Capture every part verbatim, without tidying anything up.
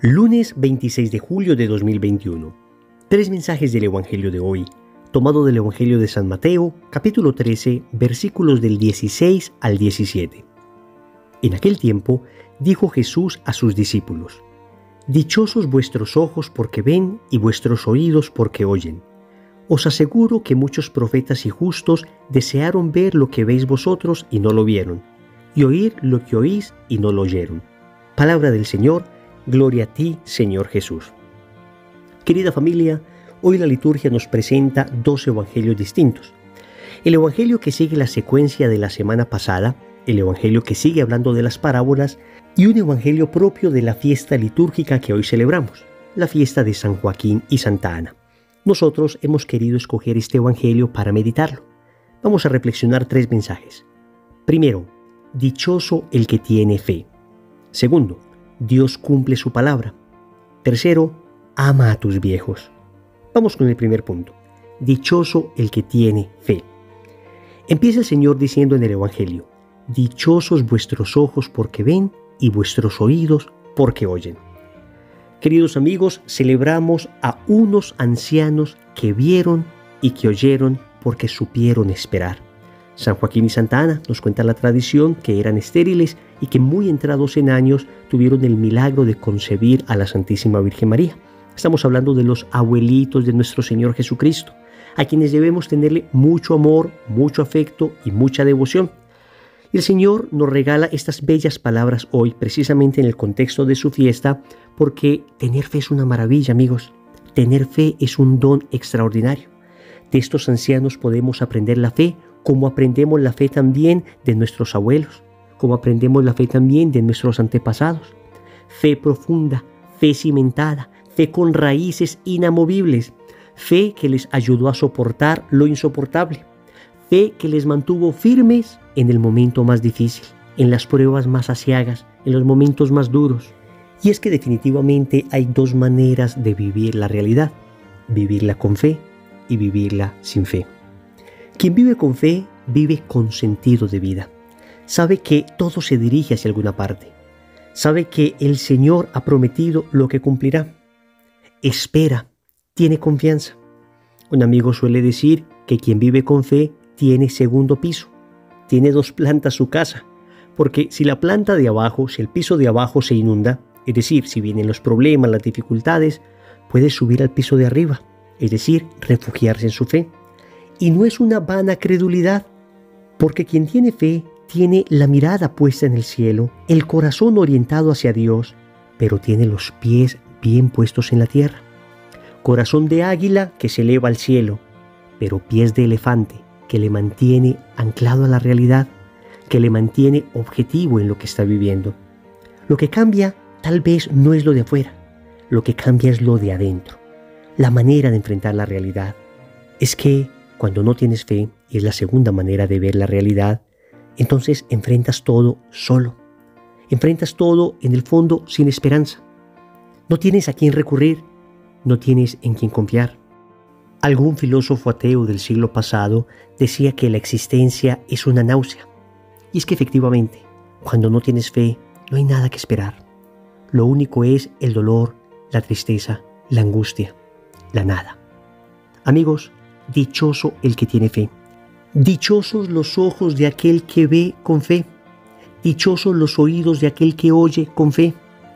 Lunes veintiséis de julio de dos mil veintiuno. Tres mensajes del Evangelio de hoy, tomado del Evangelio de San Mateo, capítulo trece, versículos del dieciséis al diecisiete. En aquel tiempo dijo Jesús a sus discípulos: Dichosos vuestros ojos porque ven y vuestros oídos porque oyen. Os aseguro que muchos profetas y justos desearon ver lo que veis vosotros y no lo vieron, y oír lo que oís y no lo oyeron. Palabra del Señor. Gloria a ti, Señor Jesús. Querida familia, hoy la liturgia nos presenta dos evangelios distintos. El evangelio que sigue la secuencia de la semana pasada, el evangelio que sigue hablando de las parábolas y un evangelio propio de la fiesta litúrgica que hoy celebramos, la fiesta de San Joaquín y Santa Ana. Nosotros hemos querido escoger este evangelio para meditarlo. Vamos a reflexionar tres mensajes. Primero, dichoso el que tiene fe. Segundo, Dios cumple su palabra. Tercero, ama a tus viejos. Vamos con el primer punto. Dichoso el que tiene fe. Empieza el Señor diciendo en el Evangelio: Dichosos vuestros ojos porque ven y vuestros oídos porque oyen. Queridos amigos, celebramos a unos ancianos que vieron y que oyeron porque supieron esperar. San Joaquín y Santa Ana nos cuenta la tradición que eran estériles y que muy entrados en años tuvieron el milagro de concebir a la Santísima Virgen María. Estamos hablando de los abuelitos de nuestro Señor Jesucristo, a quienes debemos tenerle mucho amor, mucho afecto y mucha devoción. Y el Señor nos regala estas bellas palabras hoy, precisamente en el contexto de su fiesta, porque tener fe es una maravilla, amigos. Tener fe es un don extraordinario. De estos ancianos podemos aprender la fe, como aprendemos la fe también de nuestros abuelos, como aprendemos la fe también de nuestros antepasados. Fe profunda, fe cimentada, fe con raíces inamovibles, fe que les ayudó a soportar lo insoportable, fe que les mantuvo firmes en el momento más difícil, en las pruebas más aciagas, en los momentos más duros. Y es que definitivamente hay dos maneras de vivir la realidad: vivirla con fe y vivirla sin fe. Quien vive con fe, vive con sentido de vida. Sabe que todo se dirige hacia alguna parte. Sabe que el Señor ha prometido lo que cumplirá. Espera, tiene confianza. Un amigo suele decir que quien vive con fe tiene segundo piso. Tiene dos plantas su casa. Porque si la planta de abajo, si el piso de abajo se inunda, es decir, si vienen los problemas, las dificultades, puede subir al piso de arriba, es decir, refugiarse en su fe. Y no es una vana credulidad, porque quien tiene fe tiene la mirada puesta en el cielo, el corazón orientado hacia Dios, pero tiene los pies bien puestos en la tierra. Corazón de águila que se eleva al cielo, pero pies de elefante que le mantiene anclado a la realidad, que le mantiene objetivo en lo que está viviendo. Lo que cambia tal vez no es lo de afuera, lo que cambia es lo de adentro, la manera de enfrentar la realidad. Es que cuando no tienes fe, y es la segunda manera de ver la realidad, entonces enfrentas todo solo. Enfrentas todo, en el fondo, sin esperanza. No tienes a quién recurrir, no tienes en quién confiar. Algún filósofo ateo del siglo pasado decía que la existencia es una náusea. Y es que efectivamente, cuando no tienes fe, no hay nada que esperar. Lo único es el dolor, la tristeza, la angustia, la nada. Amigos, dichoso el que tiene fe. Dichosos los ojos de aquel que ve con fe. Dichosos los oídos de aquel que oye con fe.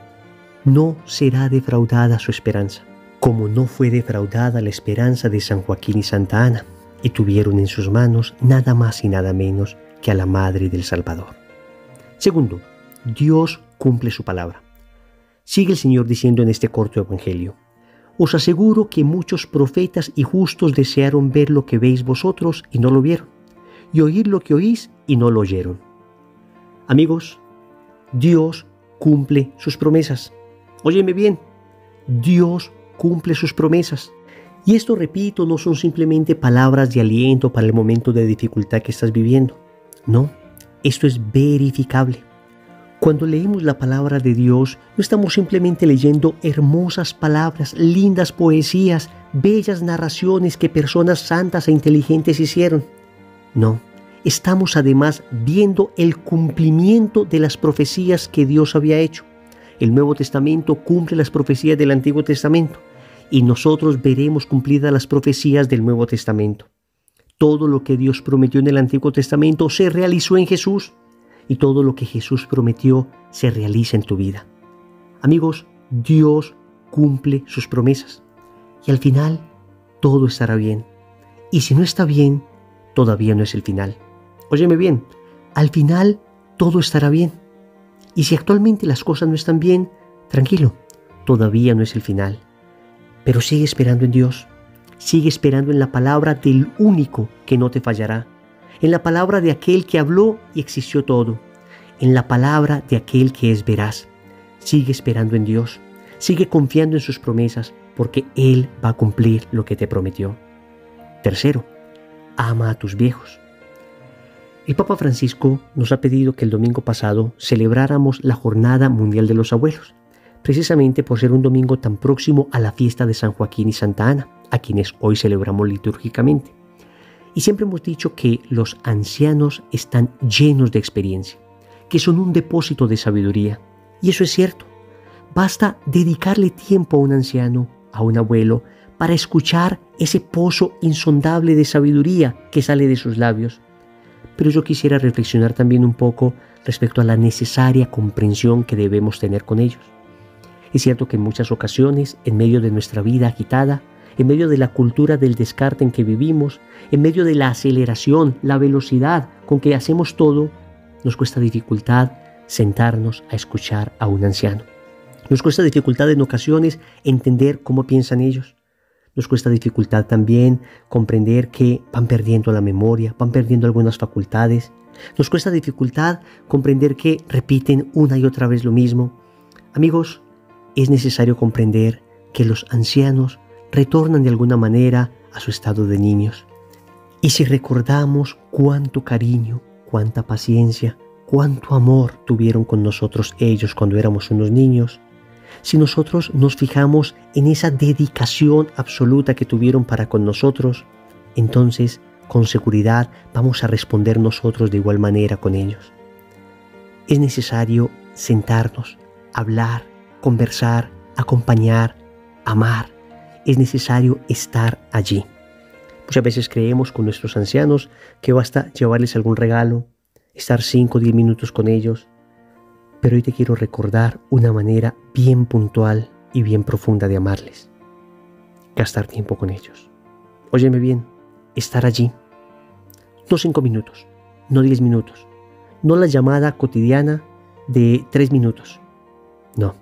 No será defraudada su esperanza, como no fue defraudada la esperanza de San Joaquín y Santa Ana, y tuvieron en sus manos nada más y nada menos que a la Madre del Salvador. Segundo, Dios cumple su palabra. Sigue el Señor diciendo en este corto evangelio: Os aseguro que muchos profetas y justos desearon ver lo que veis vosotros y no lo vieron, y oír lo que oís y no lo oyeron. Amigos, Dios cumple sus promesas. Óyeme bien, Dios cumple sus promesas. Y esto, repito, no son simplemente palabras de aliento para el momento de dificultad que estás viviendo. No, esto es verificable. Cuando leemos la palabra de Dios, no estamos simplemente leyendo hermosas palabras, lindas poesías, bellas narraciones que personas santas e inteligentes hicieron. No, estamos además viendo el cumplimiento de las profecías que Dios había hecho. El Nuevo Testamento cumple las profecías del Antiguo Testamento y nosotros veremos cumplidas las profecías del Nuevo Testamento. Todo lo que Dios prometió en el Antiguo Testamento se realizó en Jesús y todo lo que Jesús prometió se realiza en tu vida. Amigos, Dios cumple sus promesas y al final todo estará bien. Y si no está bien, todavía no es el final. Óyeme bien, al final todo estará bien. Y si actualmente las cosas no están bien, tranquilo, todavía no es el final. Pero sigue esperando en Dios, sigue esperando en la palabra del único que no te fallará, en la palabra de aquel que habló y existió todo, en la palabra de aquel que es veraz. Sigue esperando en Dios, sigue confiando en sus promesas, porque Él va a cumplir lo que te prometió. Tercero, ama a tus viejos. El Papa Francisco nos ha pedido que el domingo pasado celebráramos la Jornada Mundial de los Abuelos, precisamente por ser un domingo tan próximo a la fiesta de San Joaquín y Santa Ana, a quienes hoy celebramos litúrgicamente. Y siempre hemos dicho que los ancianos están llenos de experiencia, que son un depósito de sabiduría. Y eso es cierto. Basta dedicarle tiempo a un anciano, a un abuelo, para escuchar ese pozo insondable de sabiduría que sale de sus labios. Pero yo quisiera reflexionar también un poco respecto a la necesaria comprensión que debemos tener con ellos. Es cierto que en muchas ocasiones, en medio de nuestra vida agitada, en medio de la cultura del descarte en que vivimos, en medio de la aceleración, la velocidad con que hacemos todo, nos cuesta dificultad sentarnos a escuchar a un anciano. Nos cuesta dificultad en ocasiones entender cómo piensan ellos. Nos cuesta dificultad también comprender que van perdiendo la memoria, van perdiendo algunas facultades. Nos cuesta dificultad comprender que repiten una y otra vez lo mismo. Amigos, es necesario comprender que los ancianos retornan de alguna manera a su estado de niños. Y si recordamos cuánto cariño, cuánta paciencia, cuánto amor tuvieron con nosotros ellos cuando éramos unos niños, si nosotros nos fijamos en esa dedicación absoluta que tuvieron para con nosotros, entonces con seguridad vamos a responder nosotros de igual manera con ellos. Es necesario sentarnos, hablar, conversar, acompañar, amar. Es necesario estar allí. Muchas veces creemos con nuestros ancianos que basta llevarles algún regalo, estar cinco o diez minutos con ellos. Pero hoy te quiero recordar una manera bien puntual y bien profunda de amarles. Gastar tiempo con ellos. Óyeme bien, estar allí. No cinco minutos, no diez minutos, no la llamada cotidiana de tres minutos. No,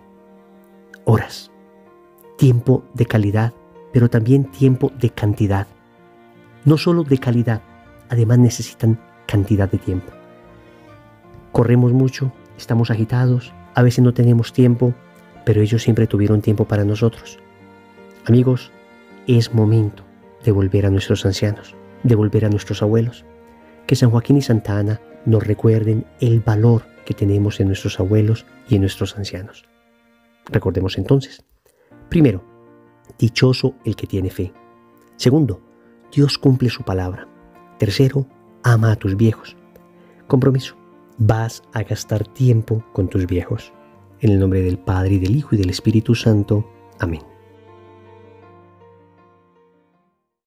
horas. Tiempo de calidad, pero también tiempo de cantidad. No solo de calidad, además necesitan cantidad de tiempo. Corremos mucho, estamos agitados, a veces no tenemos tiempo, pero ellos siempre tuvieron tiempo para nosotros. Amigos, es momento de volver a nuestros ancianos, de volver a nuestros abuelos. Que San Joaquín y Santa Ana nos recuerden el valor que tenemos en nuestros abuelos y en nuestros ancianos. Recordemos entonces. Primero, dichoso el que tiene fe. Segundo, Dios cumple su palabra. Tercero, ama a tus viejos. Compromiso. Vas a gastar tiempo con tus viejos. En el nombre del Padre, y del Hijo, y del Espíritu Santo. Amén.